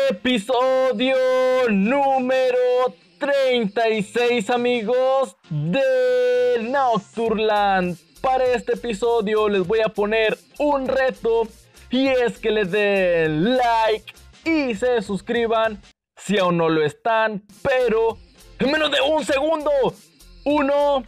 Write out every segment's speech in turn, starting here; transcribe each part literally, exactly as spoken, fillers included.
Episodio número treinta y seis, amigos, de Nocturland. Para este episodio les voy a poner un reto, y es que les den like y se suscriban si aún no lo están, pero en menos de un segundo. Uno.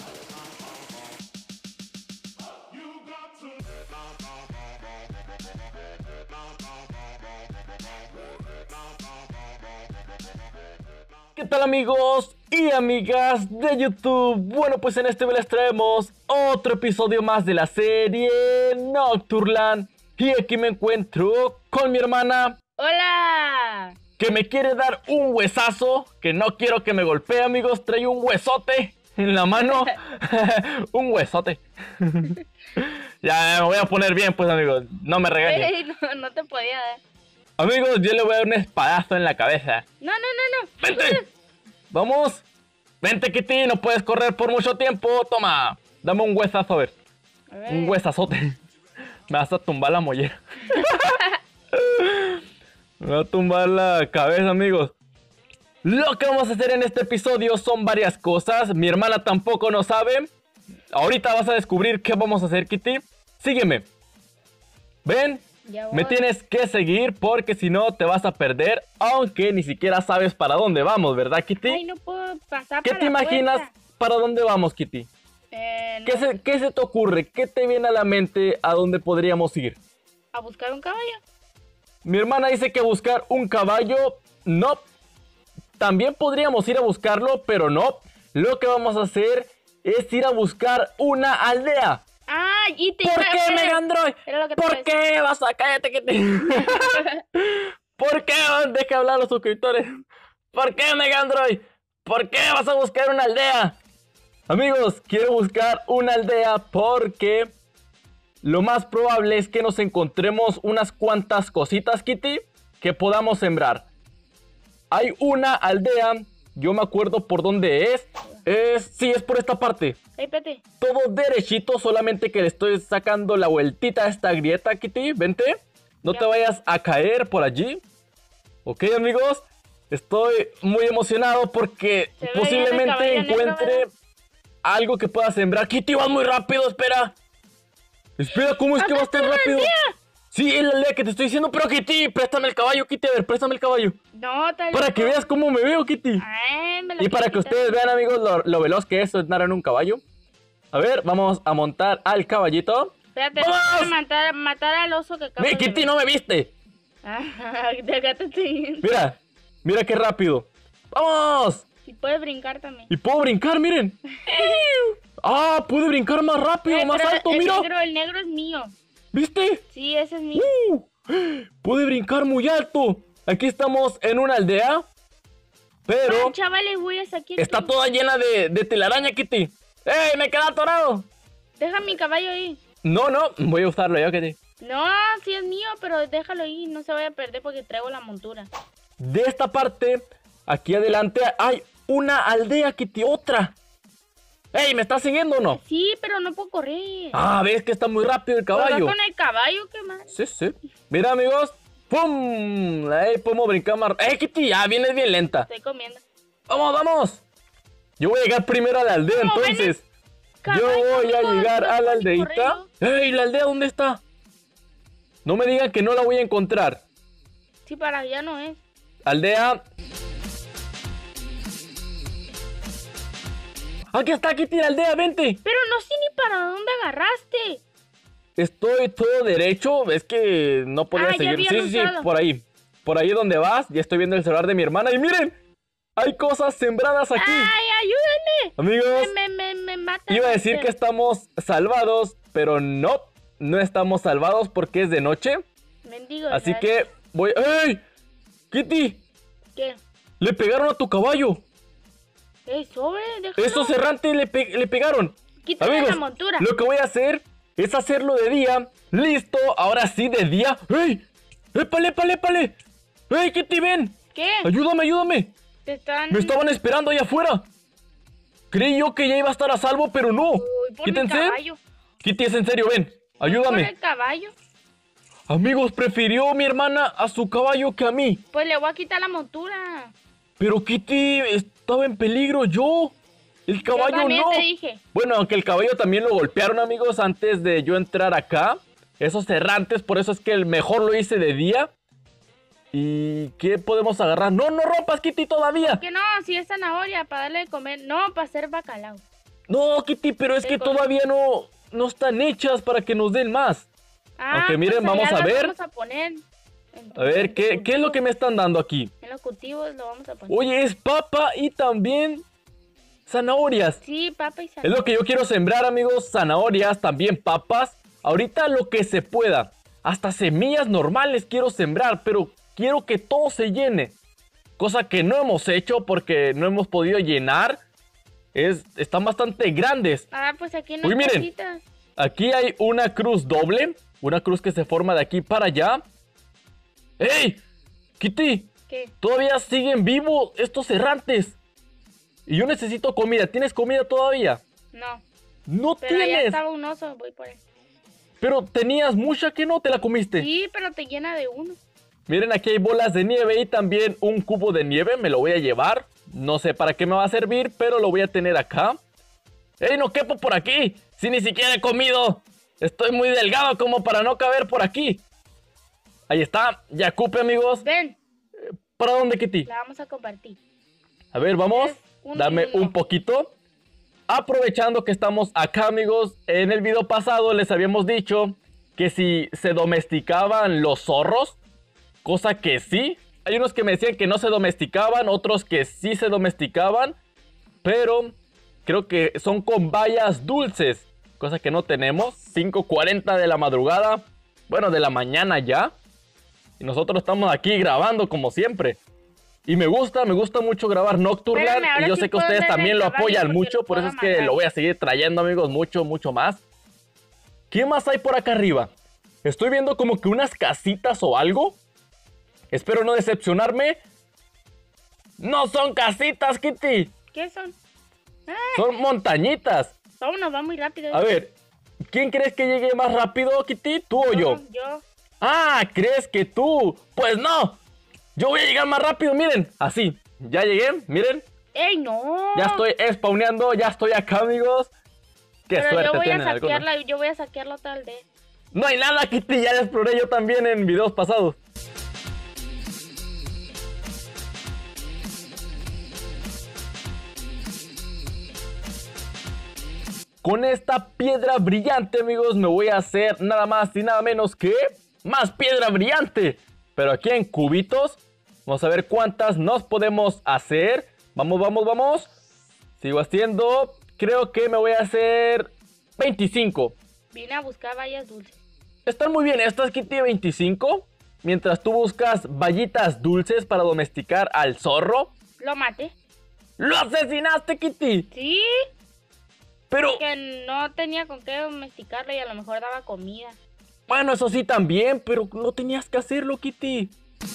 ¿Qué tal, amigos y amigas de YouTube? Bueno, pues en este video les traemos otro episodio más de la serie Nocturland. Y aquí me encuentro con mi hermana. ¡Hola! Que me quiere dar un huesazo, que no quiero que me golpee, amigos. Trae un huesote en la mano. Un huesote. Ya me voy a poner bien, pues, amigos. No me regañen. Ey, no, no te podía dar. Amigos, yo le voy a dar un espadazo en la cabeza. No, no, no, no. ¡Vente! ¡Vamos! ¡Vente, Kitty! No puedes correr por mucho tiempo. Toma. Dame un huesazo, a ver. A ver. Un huesazote. Me vas a tumbar la mollera. Me va a tumbar la cabeza, amigos. Lo que vamos a hacer en este episodio son varias cosas. Mi hermana tampoco no sabe. Ahorita vas a descubrir qué vamos a hacer, Kitty. Sígueme. ¿Ven? Ya voy. Me tienes que seguir porque si no te vas a perder. Aunque ni siquiera sabes para dónde vamos, ¿verdad, Kitty? Ay, no puedo pasar ¿Qué para te la imaginas puerta. para dónde vamos, Kitty? Eh, no. ¿Qué se, ¿Qué se te ocurre? ¿Qué te viene a la mente a dónde podríamos ir? ¿A buscar un caballo? Mi hermana dice que buscar un caballo. No. También podríamos ir a buscarlo, pero no. Lo que vamos a hacer es ir a buscar una aldea. Ah, y te ¿Por iba a qué, hacer- Megandroid? Era lo que te iba a ¿Por qué vas a cállate que te... ¿Por qué? Deja hablar a los suscriptores. ¿Por qué, Megandroid? ¿Por qué vas a buscar una aldea? Amigos, quiero buscar una aldea porque lo más probable es que nos encontremos unas cuantas cositas, Kitty, que podamos sembrar. Hay una aldea, yo me acuerdo por dónde es. Es, sí, es por esta parte. Ey, espérate. Todo derechito, solamente que le estoy sacando la vueltita a esta grieta, Kitty. Vente, no Ya. te vayas a caer por allí. Ok, amigos, estoy muy emocionado porque Se ve ya el posiblemente caballo negro, encuentre ¿verdad? algo que pueda sembrar. Kitty, vas muy rápido, espera. Espera, ¿cómo es que Acá vas tan está la rápido? aldea. Sí, es la aldea que te estoy diciendo, pero Kitty, préstame el caballo, Kitty, a ver, préstame el caballo. No, tal Para que veas cómo me veo, Kitty. Ay, me lo Y para que quiero quitar. ustedes vean, amigos, lo, lo veloz que es andar en un caballo. A ver, vamos a montar al caballito. Espérate, ¡Vamos! déjame matar, matar al oso que acabo ¡Mi de Kitty, ver. no me viste! Ah, de acá te estoy viendo. Mira, mira qué rápido. ¡Vamos! Si puedes brincar también. Y puedo brincar, miren. ¡Ah! Pude brincar más rápido, Eh, más pero alto, el mira. negro, el negro es mío. ¿Viste? Sí, ese es mío. ¡Uh! Pude brincar muy alto. Aquí estamos en una aldea. Pero Ah, chavales, voy hasta aquí. está toda llena de, de telaraña, Kitty. ¡Ey! ¡Me quedé atorado! Deja mi caballo ahí. No, no, voy a usarlo yo, Kitty. No, sí es mío, pero déjalo ahí. No se vaya a perder porque traigo la montura. De esta parte, aquí adelante, hay una aldea, Kitty, otra. ¡Ey! ¿Me estás siguiendo o no? Sí, pero no puedo correr. Ah, ves que está muy rápido el Pues vas caballo. con el caballo, ¿qué más? Sí, sí. Mira, amigos. ¡Pum! Ahí podemos brincar más. ¡Eh, Kitty! Ya vienes bien lenta. Estoy comiendo. ¡Vamos, vamos! Yo voy a llegar primero a la aldea, No, ven, entonces. Yo Caballo, voy a amigo, llegar no a la puedo ni aldeita. correr, ¡Ey! ¿La aldea dónde está? No me digan que no la voy a encontrar. Sí, para allá no es. Aldea. Aquí está, Kitty, la aldea, vente. Pero no sé ni para dónde agarraste. Estoy todo derecho, es que no podía Ah, ya seguir. había Sí, sí, sí, notado. por ahí. Por ahí donde vas, ya estoy viendo el celular de mi hermana. Y miren, hay cosas sembradas aquí. ¡Ay, ayúdame! Amigos, Me, me, me, me mata. iba a decir que estamos salvados, pero no, no estamos salvados porque es de noche. Mendigo. Así ¿sabes? que voy... ¡Ey! Kitty, ¿Qué? le pegaron a tu caballo. ¡Ey, sobre! Déjalo. Esos errantes le, pe- le pegaron. Quítame Amigos, la montura. lo que voy a hacer es hacerlo de día. Listo, ahora sí de día. ¡Ey! ¡Épale, épale, épale! ¡Ey, Kitty, ven! ¿Qué? ¡Ayúdame, ayúdame! Te están... Me estaban esperando allá afuera. Creí yo que ya iba a estar a salvo, pero no. Uy, por mi Quítense. caballo. Kitty, es en serio, ven. Por Ayúdame. el caballo. Amigos, prefirió mi hermana a su caballo que a mí. Pues le voy a quitar la montura. Pero Kitty, estaba en peligro yo. El caballo Yo también no. te dije. Bueno, aunque el caballo también lo golpearon, amigos, antes de yo entrar acá. Esos errantes, por eso es que el mejor lo hice de día. ¿Y qué podemos agarrar? No, no rompas, Kitty, todavía. Que no, si es zanahoria para darle de comer. No, para hacer bacalao. No, Kitty, pero es De que comer. todavía no, no están hechas para que nos den más. Ah, Aunque miren, pues allá vamos a las ver. Vamos a poner. En- A ver, en ¿qué, los ¿qué es lo que me están dando aquí? En los cultivos lo vamos a poner. Oye, es papa y también zanahorias. Sí, papa y Es zanahoria. lo que yo quiero sembrar, amigos. Zanahorias, también papas. Ahorita lo que se pueda. Hasta semillas normales quiero sembrar, pero quiero que todo se llene. Cosa que no hemos hecho porque no hemos podido llenar. Es, están bastante grandes. Ah, pues aquí no Uy, hay miren. cositas. Aquí hay una cruz doble. Una cruz que se forma de aquí para allá. ¡Ey! Kitty, ¿Qué? todavía siguen vivos estos errantes. Y yo necesito comida. ¿Tienes comida todavía? No. No Pero allá tienes. estaba un oso, voy por él. Pero tenías mucha que no te la comiste. Sí, pero te llena de uno. Miren, aquí hay bolas de nieve y también un cubo de nieve. Me lo voy a llevar. No sé para qué me va a servir, pero lo voy a tener acá. ¡Ey, no quepo por aquí! Si ni siquiera he comido. Estoy muy delgado como para no caber por aquí. Ahí está. Ya cupe, amigos. Ven, ¿Para dónde, Kitty? la vamos a compartir. A ver, vamos. Es un- Dame uno. un poquito. Aprovechando que estamos acá, amigos. En el video pasado les habíamos dicho que si se domesticaban los zorros. Cosa que sí. Hay unos que me decían que no se domesticaban. Otros que sí se domesticaban. Pero creo que son con bayas dulces. Cosa que no tenemos. cinco cuarenta de la madrugada. Bueno, de la mañana ya. Y nosotros estamos aquí grabando como siempre. Y me gusta, me gusta mucho grabar Nocturland. Espérame, ahora Y yo sí sé que puedo ustedes darle también el lo caballo apoyan porque mucho. lo Por eso puedo es que amarrar. lo voy a seguir trayendo, amigos. Mucho, mucho más. ¿Qué más hay por acá arriba? Estoy viendo como que unas casitas o algo. Espero no decepcionarme. No son casitas, Kitty. ¿Qué son? Ah, Son montañitas. vámonos, va muy rápido. A ver, ¿quién crees que llegue más rápido, Kitty? ¿Tú o yo? Yo. Ah, ¿crees que tú? Pues no. Yo voy a llegar más rápido, miren. Así, ya llegué, miren. ¡Ey, no! Ya estoy spawneando, ya estoy acá, amigos. Qué Pero suerte yo voy a tienen algunos. saquearla, yo voy a saquearla tal vez. No hay nada, Kitty, ya la exploré yo también en videos pasados. Con esta piedra brillante, amigos, me voy a hacer nada más y nada menos que más piedra brillante. Pero aquí en cubitos, vamos a ver cuántas nos podemos hacer. Vamos, vamos, vamos. Sigo haciendo, creo que me voy a hacer veinticinco. Vine a buscar bayas dulces. Están muy bien estas, Kitty, veinticinco. Mientras tú buscas bayitas dulces para domesticar al zorro. Lo maté. ¡Lo asesinaste, Kitty! Sí, Pero, que no tenía con qué domesticarlo y a lo mejor daba comida. bueno, eso sí también, pero no tenías que hacerlo, Kitty.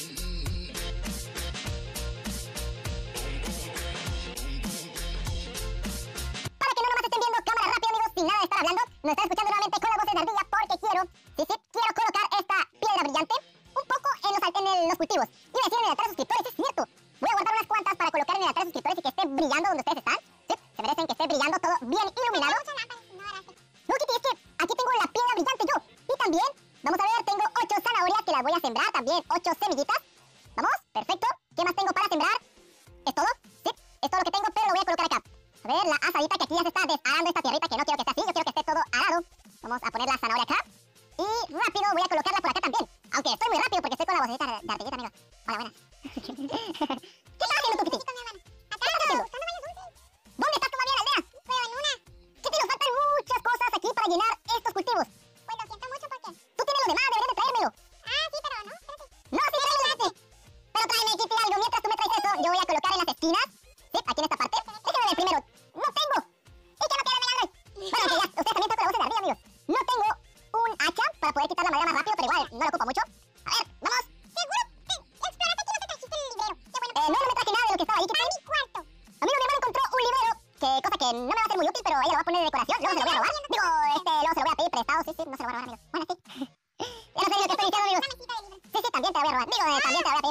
Para que no nomás estén viendo cámara rápido, amigos, sin nada de estar hablando, nos están escuchando nuevamente con las voces de ardilla porque quiero, sí, sí, quiero colocar esta piedra brillante un poco en los, al- en el- los cultivos. Iba a decir en el altar de suscriptores, es cierto. Voy a guardar unas cuantas para colocar en el altar de suscriptores y que esté brillando donde ustedes están. Sí, se merecen que esté brillando todo bien iluminado. No, Kitty, es que aquí tengo la piedra brillante yo. Y también, vamos a ver, tengo ocho zanahorias que las voy a sembrar, también ocho semillitas. Vamos, perfecto. ¿Qué más tengo para sembrar? ¿Es todo? Sí, es todo lo que tengo, pero lo voy a colocar acá. A ver, la asadita que aquí ya se está desarando esta tierrita, que no quiero que esté así, yo quiero que esté todo arado. Vamos a poner la zanahoria acá. Y rápido voy a colocarla por acá también. Aunque estoy muy rápido porque estoy con la vocecita de ardillita, amigo. Hola, buenas. ¿Qué estás haciendo tú, Kitty? ¿Qué estás haciendo? ¿Dónde estás todavía, la aldea? Pero en una. Kitty, nos faltan muchas cosas aquí para llenar estos cultivos. Pues lo siento mucho porque... Tú tienes lo demás, deberías de traérmelo. Ah, sí, pero no, espérate. No, sí, tráemelo. Pero tráeme, Kitty, algo. Mientras tú me traes eso, yo voy a colocar en las esquinas. Sí, aquí en esta parte. Déjame ver primero. No tengo. ¿Y qué no queda, Megalroy? Bueno, que ya, ustedes también están con la voz de arriba, amigos. No tengo un hacha para poder quitar la madera más rápido, pero igual no lo ocupo mucho. A ver, vamos. ¿Seguro? Sí, explórate que no te trajiste el librero. Qué bueno. Eh, no, no me traje nada de lo que estaba ahí. A mi cuarto. Amigo, mi hermano encontró un librero, que cosa que no me va a ser muy útil, pero ella lo va a poner de decoración. Luego se lo voy a robar. Digo, este, luego se lo voy a pedir prestado. Sí, sí, no se lo voy a robar, amigo. Bueno, sí. Ya no sé ni lo que estoy diciendo, amigo.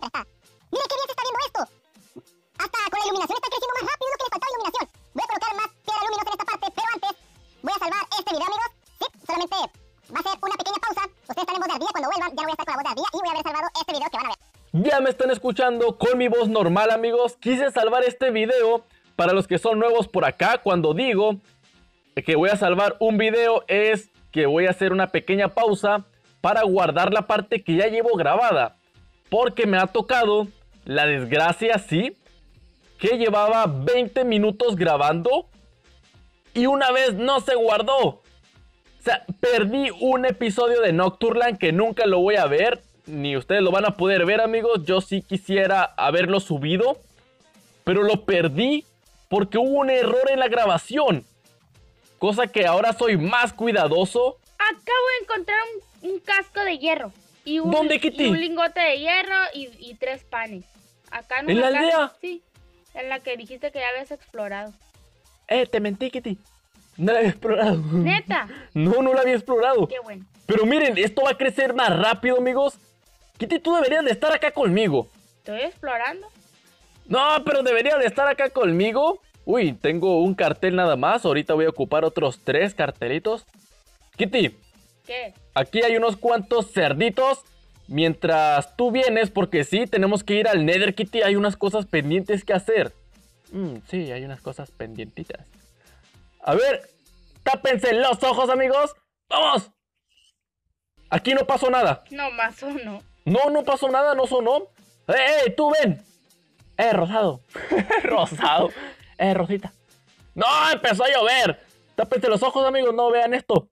prestada. ¡Miren qué bien se está viendo esto! Hasta con la iluminación está creciendo más rápido que le faltaba iluminación. Voy a colocar más piedra luminosa en esta parte, pero antes voy a salvar este video, amigos. Sí, solamente va a ser una pequeña pausa. Ustedes están en voz de ardilla, cuando vuelvan ya no voy a estar con la voz de ardilla y voy a haber salvado este video que van a ver. Ya me están escuchando con mi voz normal, amigos. Quise salvar este video para los que son nuevos por acá. Cuando digo que voy a salvar un video es que voy a hacer una pequeña pausa para guardar la parte que ya llevo grabada. Porque me ha tocado la desgracia, sí, que llevaba veinte minutos grabando y una vez no se guardó. O sea, perdí un episodio de Nocturland que nunca lo voy a ver. Ni ustedes lo van a poder ver, amigos. Yo sí quisiera haberlo subido, pero lo perdí porque hubo un error en la grabación. Cosa que ahora soy más cuidadoso. Acabo de encontrar un, un casco de hierro. Y un, ¿Dónde, Kitty? Y un lingote de hierro y, y tres panes. Acá en, ¿En una la casa- aldea? Sí, en la que dijiste que ya habías explorado. Eh, te mentí, Kitty. No la había explorado. ¿Neta? No, no la había explorado. Qué bueno. Pero miren, esto va a crecer más rápido, amigos. Kitty, tú deberías de estar acá conmigo. Estoy explorando. No, pero deberías de estar acá conmigo. Uy, tengo un cartel nada más. Ahorita voy a ocupar otros tres cartelitos. Kitty, ¿Qué? aquí hay unos cuantos cerditos. Mientras tú vienes, porque sí, tenemos que ir al Nether, Kitty. Hay unas cosas pendientes que hacer. Mm, sí, hay unas cosas pendientitas. A ver, tápense los ojos, amigos. ¡Vamos! Aquí no pasó nada. No, más uno. No, no pasó nada, no sonó. ¡Eh, eh, tú ven! ¡Eh, Rosado! ¡Rosado! ¡Eh, Rosita! ¡No, empezó a llover! Tápense los ojos, amigos, no vean esto.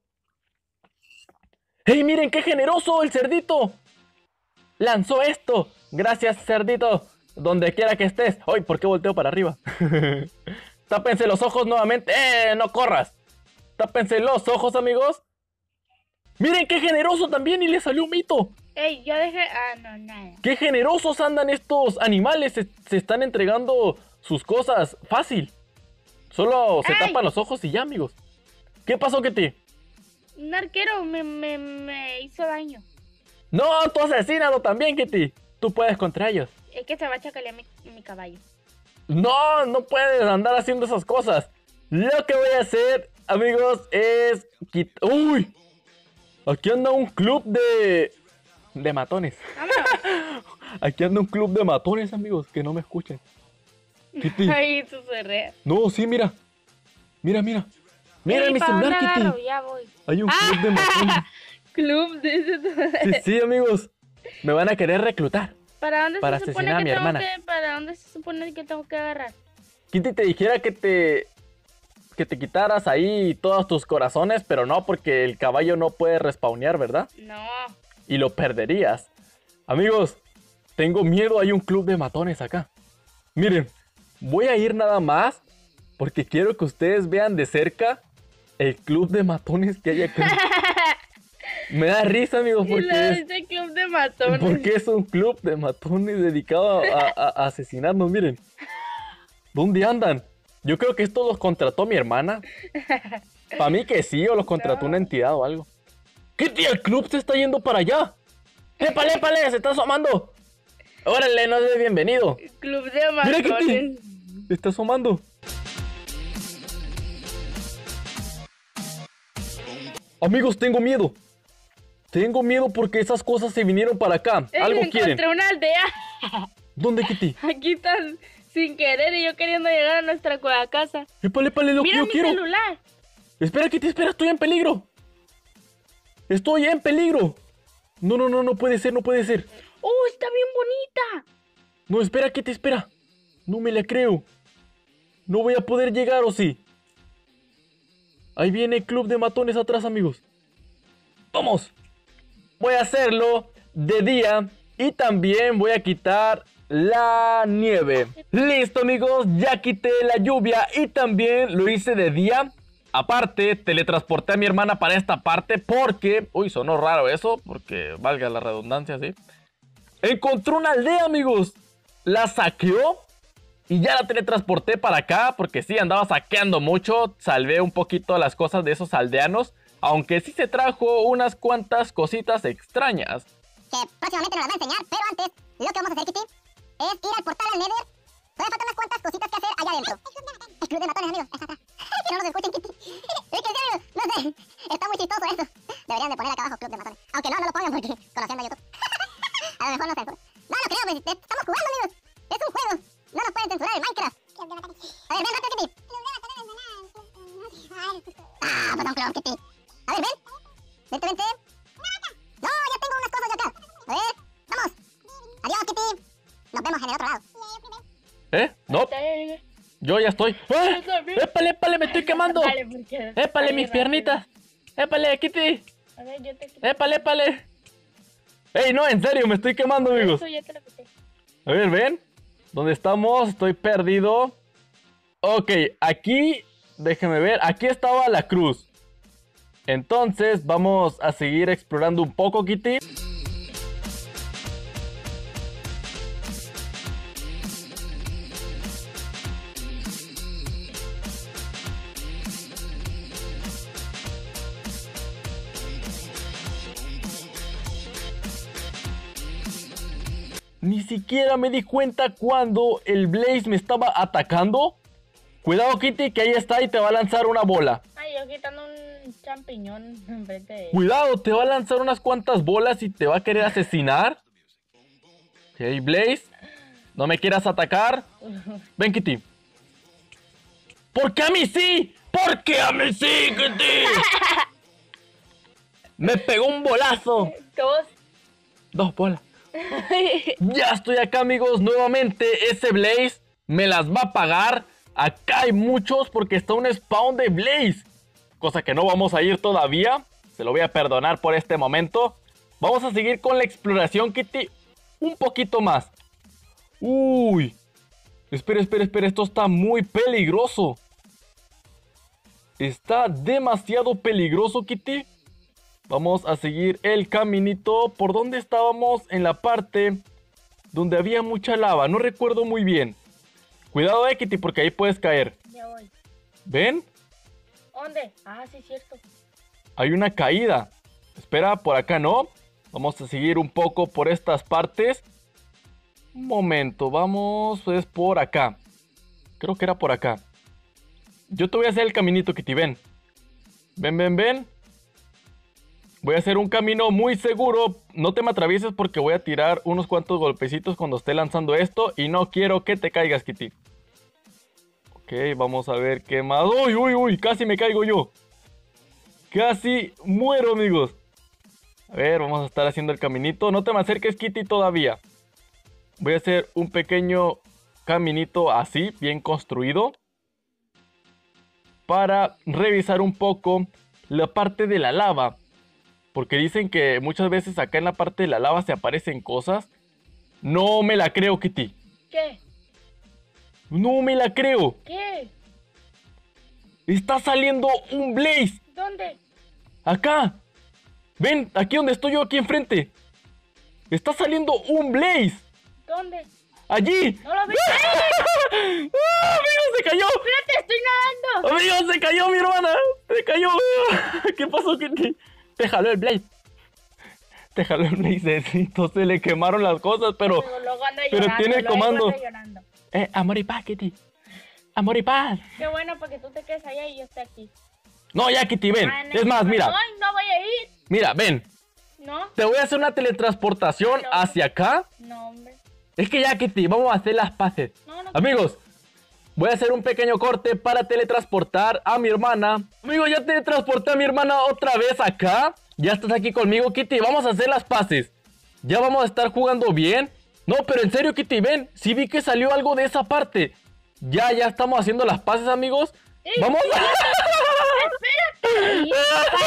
¡Ey, miren qué generoso el cerdito! Lanzó esto. Gracias, cerdito. Donde quiera que estés. ¡Ay, por qué volteo para arriba! Tápense los ojos nuevamente. ¡Eh, no corras! Tápense los ojos, amigos. Miren qué generoso también y le salió un mito. Ey, yo dejé... Ah, no, nada. ¡Qué generosos andan estos animales! Se, se están entregando sus cosas fácil. Solo se ¡Ay! tapan los ojos y ya, amigos. ¿Qué pasó, Kitty? Un arquero me, me, me hizo daño. No, tú asesínalo también, Kitty. Tú puedes contra ellos. Es que se va a chacalear mi, mi caballo. No, no puedes andar haciendo esas cosas. Lo que voy a hacer, amigos, es quitar... ¡Uy! Aquí anda un club de... de matones. Vámonos. Aquí anda un club de matones, amigos, que no me escuchan. Kitty. Ay, tú se rea. No, sí, mira. Mira, mira. Mira Ey, mi ¿para celular, dónde agarro? Kitty. Ya voy. Hay un club de matones. Club de ese... Sí, sí, amigos. Me van a querer reclutar. ¿Para dónde Para se supone asesinar a que mi tengo hermana. que... ¿Para dónde se supone que tengo que agarrar? Kitty te dijera que te... que te quitaras ahí todos tus corazones, pero no, porque el caballo no puede respawnear, ¿verdad? No. Y lo perderías. Amigos, tengo miedo, hay un club de matones acá. Miren, voy a ir nada más porque quiero que ustedes vean de cerca el club de matones que hay acá. Me da risa, amigos, Y porque lo es, dice club de matones. porque es un club de matones dedicado a, a- a asesinarnos, miren. ¿Dónde andan? Yo creo que esto los contrató mi hermana. Para mí que sí, o los contrató No. una entidad o algo. ¿Qué tía? El club se está yendo para allá. ¡Épale, épale! ¡Se está asomando! ¡Órale, no es bienvenido! Club de Mira, Kitty. matones. Se está asomando. Amigos, tengo miedo. Tengo miedo porque esas cosas se vinieron para acá. Ey, Algo encontré quieren. una aldea. ¿Dónde, Kitty? Aquí están sin querer y yo queriendo llegar a nuestra cueva casa. ¡Épale, épale! Lo que Mira yo mi quiero. celular. Espera, Kitty, espera, estoy en peligro. Estoy en peligro. No, no, no, no puede ser, no puede ser. ¡Oh, está bien bonita! No, espera, Kitty, espera. No me la creo. No voy a poder llegar, ¿o sí? Ahí viene el club de matones atrás, amigos. ¡Vamos! Voy a hacerlo de día y también voy a quitar la nieve. Listo, amigos, ya quité la lluvia y también lo hice de día. Aparte, teletransporté a mi hermana para esta parte porque... Uy, sonó raro eso, porque valga la redundancia, ¿sí? Encontré una aldea, amigos. La saqueó y ya la teletransporté para acá porque sí, andaba saqueando mucho. Salvé un poquito las cosas de esos aldeanos, aunque sí se trajo unas cuantas cositas extrañas. que próximamente nos las va a enseñar, pero antes, lo que vamos a hacer, Kitty, es ir al portal al Nether. Todavía faltan unas cuantas cositas que hacer allá adentro. El club de matones, amigos, está acá. Que no nos escuchen, Kitty. Es que sí, amigos, no sé, está muy chistoso eso. Deberían de poner acá abajo club de matones. Aunque no, no lo pongan porque conociendo a YouTube. A lo mejor no se censura. No, no creo, pues, estamos jugando, amigos. Es un juego. No nos pueden censurar el Minecraft. A ver, ven rápido, Kitty. Ah, pues un club, Kitty. A ver, ven. Vente, vente. No, ya tengo unas cosas yo acá. A ver, vamos. Adiós, Kitty. Nos vemos en el otro lado. ¿Eh? No, yo ya estoy. ¡Ah! ¡Épale, épale! ¡Me estoy quemando! Dale, porque- ¡Épale, dale, mis rápido. piernitas! ¡Épale, Kitty! A ver, yo te quito. ¡Épale, épale! ¡Ey, no, en serio! Me estoy quemando, amigos. Eso ya te lo quité. A ver, ¿ven? ¿Dónde estamos? Estoy perdido. Ok, aquí... Déjeme ver. Aquí estaba la cruz. Entonces, vamos a seguir explorando un poco, Kitty. Ni siquiera me di cuenta cuando el Blaze me estaba atacando. Cuidado, Kitty, que ahí está y te va a lanzar una bola. Ay, yo quitando un champiñón enfrente de él. Cuidado, te va a lanzar unas cuantas bolas y te va a querer asesinar. Ok, Blaze, no me quieras atacar. Ven, Kitty. ¿Por qué a mí sí? ¿Por qué a mí sí, Kitty? Me pegó un bolazo. Dos. Dos bolas. Ya estoy acá, amigos, nuevamente. Ese Blaze me las va a pagar. Acá hay muchos porque está un spawn de Blaze, cosa que no vamos a ir todavía. Se lo voy a perdonar por este momento. Vamos a seguir con la exploración, Kitty, un poquito más. Uy, espera, espera, espera, esto está muy peligroso. Está demasiado peligroso, Kitty. Vamos a seguir el caminito. ¿Por dónde estábamos? En la parte donde había mucha lava. No recuerdo muy bien. Cuidado, eh, Kitty, porque ahí puedes caer. Ya voy. ¿Ven? ¿Dónde? Ah, sí, cierto. Hay una caída. Espera, por acá no. Vamos a seguir un poco por estas partes. Un momento, vamos pues por acá. Creo que era por acá. Yo te voy a hacer el caminito, Kitty, ven. Ven, ven, ven. Voy a hacer un camino muy seguro. No te me atravieses porque voy a tirar unos cuantos golpecitos cuando esté lanzando esto. Y no quiero que te caigas, Kitty. Ok, vamos a ver qué más. ¡Uy, uy, uy! Casi me caigo yo. Casi muero, amigos. A ver, vamos a estar haciendo el caminito. No te me acerques, Kitty, todavía. Voy a hacer un pequeño caminito así, bien construido. Para revisar un poco la parte de la lava. Porque dicen que muchas veces acá en la parte de la lava se aparecen cosas. No me la creo, Kitty. ¿Qué? No me la creo. ¿Qué? Está saliendo un Blaze. ¿Dónde? Acá. Ven, aquí donde estoy yo, aquí enfrente. Está saliendo un Blaze. ¿Dónde? Allí. ¡No lo vi! ¡Ah, amigo, se cayó! ¡Espérate, estoy nadando! Amigo, se cayó mi hermana. Se cayó. ¿Qué pasó, Kitty? Te jaló el Blaze. Te jaló el Blaze. Entonces le quemaron las cosas, pero... Luego, luego anda pero llorando, tiene luego comando. anda llorando. Eh, amor y paz, Kitty. Amor y paz. Qué bueno, porque tú te quedes allá y yo estoy aquí. No, ya, Kitty, ven. Ah, no, Es más, no, mira. No, no voy a ir. Mira, ven. No, Te voy a hacer una teletransportación No. hacia acá. no, hombre. Es que ya, Kitty, vamos a hacer las paces. No, no. Amigos, voy a hacer un pequeño corte para teletransportar a mi hermana. Amigos, ya teletransporté a mi hermana otra vez acá. Ya estás aquí conmigo, Kitty. Vamos a hacer las paces. Ya vamos a estar jugando bien. No, pero en serio, Kitty, ven. Sí vi que salió algo de esa parte. Ya, ya estamos haciendo las paces, amigos. ¡Ey! Vamos a... ¡Espérate! Y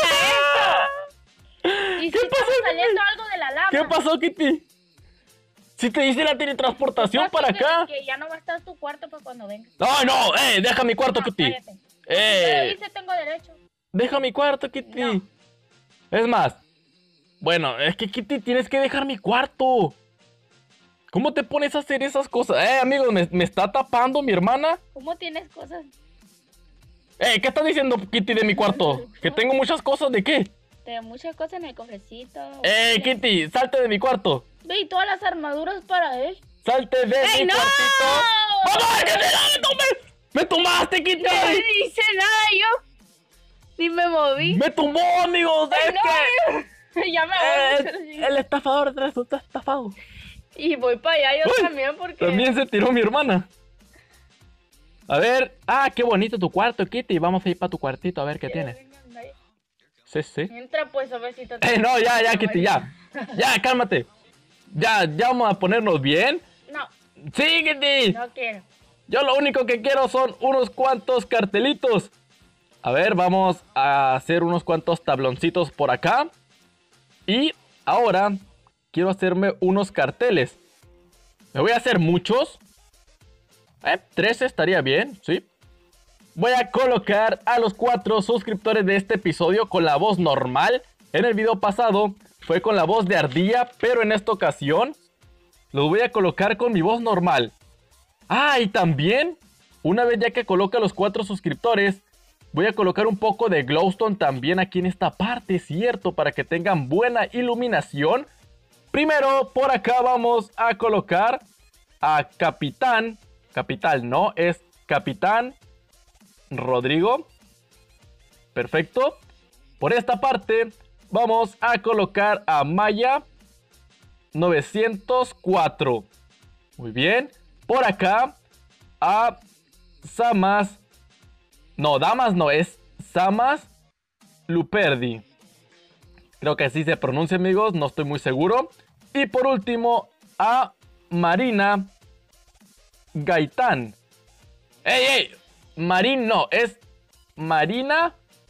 para esto. ¿Y ¿Qué si pasó, estaba saliendo algo de la lava? ¿Qué pasó, Kitty? Si te hice la teletransportación No, para que- acá. Que ya no va a estar tu cuarto para cuando venga. No, no, eh, deja mi cuarto, No, Kitty. cállate. Eh, Yo dice tengo derecho. deja mi cuarto, Kitty. No. Es más, bueno, es que Kitty, tienes que dejar mi cuarto. ¿Cómo te pones a hacer esas cosas? Eh, amigos, me, me está tapando mi hermana. ¿Cómo tienes cosas? Eh, ¿qué estás diciendo, Kitty, de mi cuarto? ¿Que tengo muchas cosas de qué? Este, muchas cosas en el cofrecito. ¡Eh, Kitty! ¡Salte de mi cuarto! Ve, y todas las armaduras para él. ¡Salte de ¡Ey, mi no! cuartito! ¡Mamá, que te la tomé! ¡Me tomaste, Kitty! No hice nada yo. Ni me moví. ¡Me tumbó, amigos! Ay, ¡Es no, que ya me eh, voy. el estafador resulta estafado! Y voy para allá yo Uy, también porque... También se tiró mi hermana. A ver... ¡Ah, qué bonito tu cuarto, Kitty! Vamos a ir para tu cuartito a ver qué tiene. Sí, sí. Entra pues, a ver si te... Eh, no, ya, ya, Kitty, ya. Ya, cálmate. Ya, ya vamos a ponernos bien. No, Sí, Kitty. no quiero. Yo lo único que quiero son unos cuantos cartelitos. A ver, vamos a hacer unos cuantos tabloncitos por acá. Y ahora quiero hacerme unos carteles. Me voy a hacer muchos. Eh, trece estaría bien, sí. Voy a colocar a los cuatro suscriptores de este episodio con la voz normal. En el video pasado fue con la voz de ardilla, pero en esta ocasión los voy a colocar con mi voz normal. Ah, y también, una vez ya que coloque a los cuatro suscriptores, voy a colocar un poco de glowstone también aquí en esta parte, ¿cierto? Para que tengan buena iluminación. Primero, por acá vamos a colocar a Capitán. Capital, no, es Capitán Rodrigo. Perfecto. Por esta parte vamos a colocar a Maya novecientos cuatro. Muy bien. Por acá a Samas. No, Damas no, es Samas Luperdi. Creo que así se pronuncia, amigos, no estoy muy seguro. Y por último a Marina Gaitán. ¡Ey, ey! Marín no, es Marina.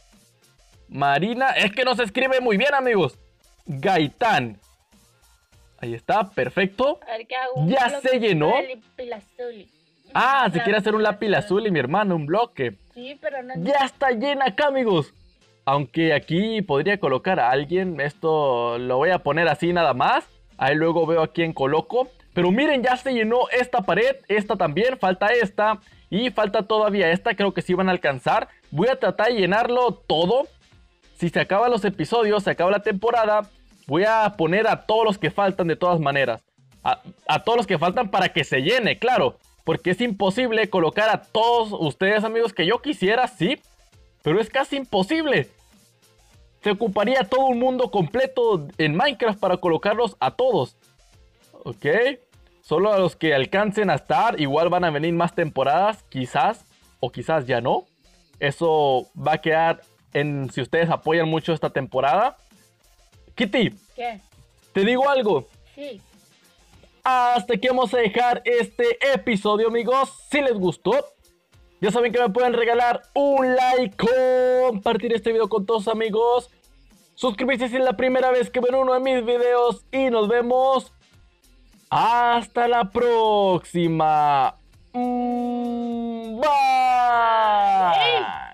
Marina, es que no se escribe muy bien, amigos. Gaitán. Ahí está, perfecto. A ver qué hago. Un Ya bloque se llenó. de lapilazuli. Ah, se quiere hacer un lápiz azul y mi hermano, un bloque. Sí, pero no... Ya está llena acá, amigos. Aunque aquí podría colocar a alguien. Esto lo voy a poner así nada más. Ahí luego veo a quién coloco. Pero miren, ya se llenó esta pared. Esta también, falta esta. Y falta todavía esta, creo que sí van a alcanzar. Voy a tratar de llenarlo todo. Si se acaban los episodios, se acaba la temporada, voy a poner a todos los que faltan de todas maneras. A, a todos los que faltan para que se llene, claro. Porque es imposible colocar a todos ustedes, amigos, que yo quisiera, sí. Pero es casi imposible. Se ocuparía todo un mundo completo en Minecraft para colocarlos a todos. Ok. Solo a los que alcancen a estar. Igual van a venir más temporadas, quizás. O quizás ya no. Eso va a quedar en si ustedes apoyan mucho esta temporada. Kitty, ¿Qué? te digo algo. Sí. Hasta aquí vamos a dejar este episodio, amigos. Si les gustó, ya saben que me pueden regalar un like, compartir este video con todos, amigos, suscribirse si es la primera vez que ven uno de mis videos y nos vemos hasta la próxima. Mm, bye.